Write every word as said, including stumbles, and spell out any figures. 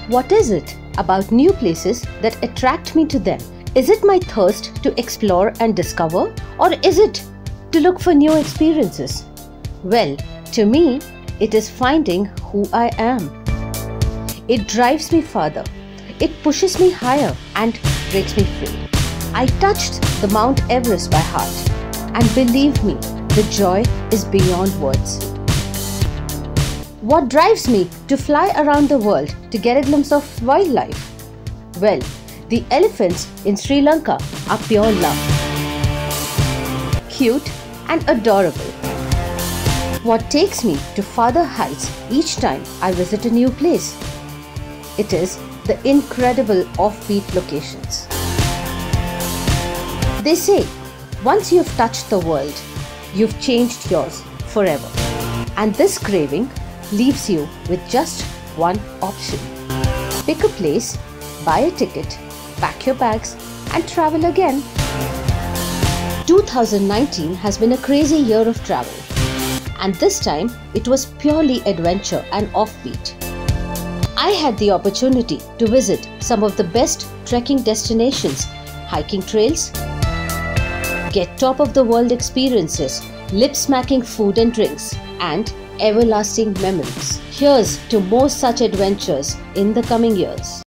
What is it about new places that attract me to them? Is it my thirst to explore and discover, or is it to look for new experiences? Well, to me, it is finding who I am. It drives me further. It pushes me higher and breaks me free. I touched the Mount Everest by heart, and believe me, the joy is beyond words. What drives me to fly around the world to get a glimpse of wildlife? Well, the elephants in Sri Lanka are pure love. Cute and adorable. What takes me to farther heights each time I visit a new place? It is the incredible offbeat locations. They say, once you've touched the world, you've changed yours forever. And this craving leaves you with just one option. Pick a place, buy a ticket, pack your bags, and travel again. two thousand nineteen has been a crazy year of travel. And this time, it was purely adventure and offbeat. I had the opportunity to visit some of the best trekking destinations, hiking trails, get top of the world experiences, lip-smacking food and drinks, and everlasting memories. Here's to more such adventures in the coming years.